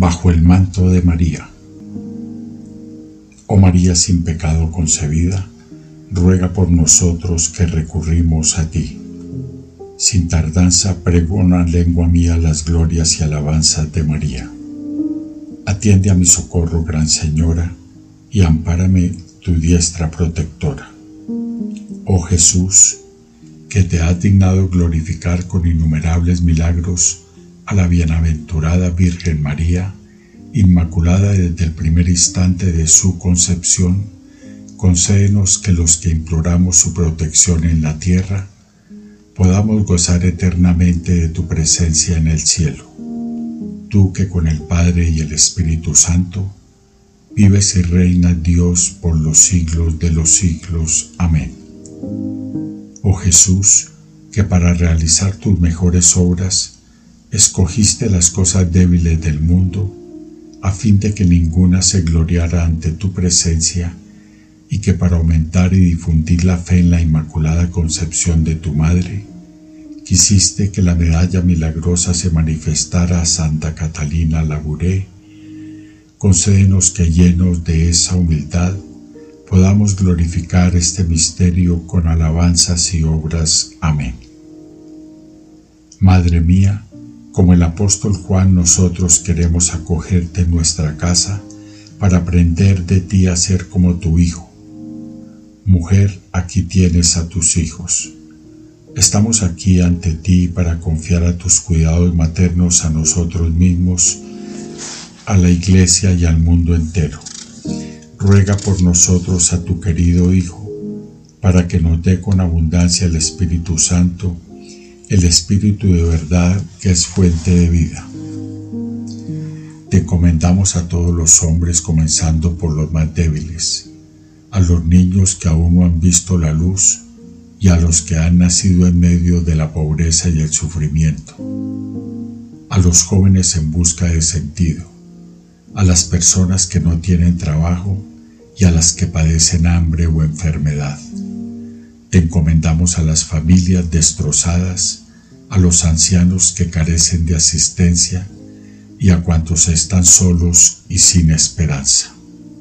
Bajo el manto de María. Oh María sin pecado concebida, ruega por nosotros que recurrimos a ti. Sin tardanza pregona lengua mía las glorias y alabanzas de María. Atiende a mi socorro, Gran Señora, y ampárame tu diestra protectora. Oh Jesús, que te has dignado glorificar con innumerables milagros a la bienaventurada Virgen María, Inmaculada desde el primer instante de su concepción, concédenos que los que imploramos su protección en la tierra, podamos gozar eternamente de tu presencia en el cielo. Tú que con el Padre y el Espíritu Santo, vives y reinas Dios por los siglos de los siglos. Amén. Oh Jesús, que para realizar tus mejores obras, escogiste las cosas débiles del mundo, a fin de que ninguna se gloriara ante tu presencia, y que para aumentar y difundir la fe en la Inmaculada Concepción de tu Madre, quisiste que la medalla milagrosa se manifestara a Santa Catalina Labouré. Concédenos que llenos de esa humildad podamos glorificar este misterio con alabanzas y obras. Amén. Madre mía, como el apóstol Juan, nosotros queremos acogerte en nuestra casa para aprender de ti a ser como tu Hijo. Mujer, aquí tienes a tus hijos. Estamos aquí ante ti para confiar a tus cuidados maternos a nosotros mismos, a la Iglesia y al mundo entero. Ruega por nosotros a tu querido Hijo, para que nos dé con abundancia el Espíritu Santo, el Espíritu de verdad que es fuente de vida. Te encomendamos a todos los hombres, comenzando por los más débiles, a los niños que aún no han visto la luz y a los que han nacido en medio de la pobreza y el sufrimiento, a los jóvenes en busca de sentido, a las personas que no tienen trabajo y a las que padecen hambre o enfermedad. Te encomendamos a las familias destrozadas, a los ancianos que carecen de asistencia y a cuantos están solos y sin esperanza.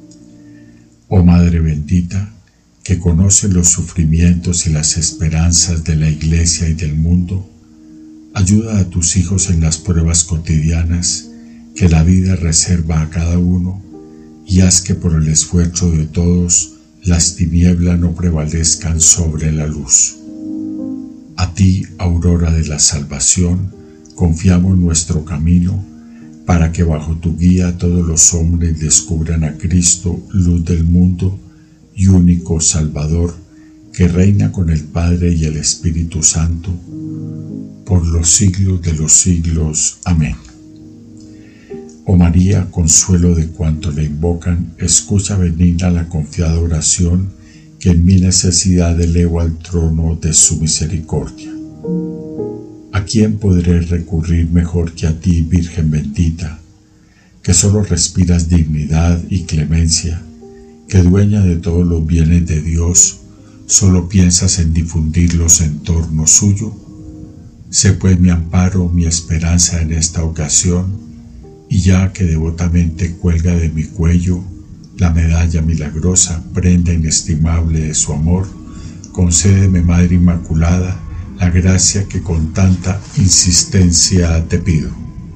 Oh Madre bendita, que conoce los sufrimientos y las esperanzas de la Iglesia y del mundo, ayuda a tus hijos en las pruebas cotidianas que la vida reserva a cada uno, y haz que por el esfuerzo de todos las tinieblas no prevalezcan sobre la luz. A ti, aurora de la salvación, confiamos nuestro camino, para que bajo tu guía todos los hombres descubran a Cristo, luz del mundo y único Salvador, que reina con el Padre y el Espíritu Santo, por los siglos de los siglos. Amén. Oh María, consuelo de cuantos le invocan, escucha benigna la confiada oración que en mi necesidad elevo al trono de su misericordia. ¿A quién podré recurrir mejor que a ti, Virgen bendita, que solo respiras dignidad y clemencia, que dueña de todos los bienes de Dios, solo piensas en difundirlos en torno suyo? Sé pues mi amparo, mi esperanza en esta ocasión, y ya que devotamente cuelga de mi cuello la medalla milagrosa, prenda inestimable de su amor, concédeme, Madre Inmaculada, la gracia que con tanta insistencia te pido.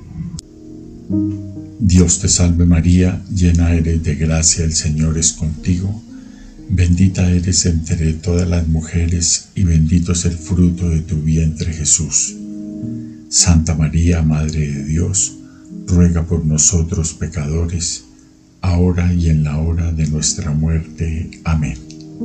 Dios te salve María, llena eres de gracia, el Señor es contigo. Bendita eres entre todas las mujeres y bendito es el fruto de tu vientre Jesús. Santa María, Madre de Dios, ruega por nosotros pecadores, ahora y en la hora de nuestra muerte. Amén.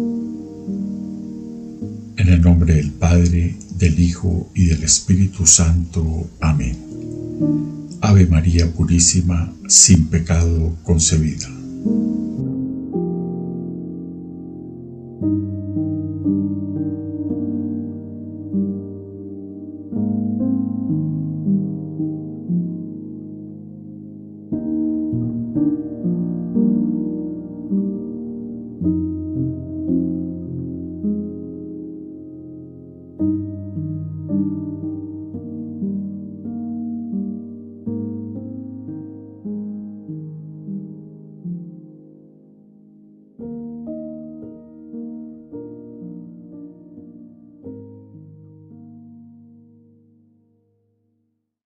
En el nombre del Padre, del Hijo y del Espíritu Santo. Amén. Ave María Purísima, sin pecado concebida.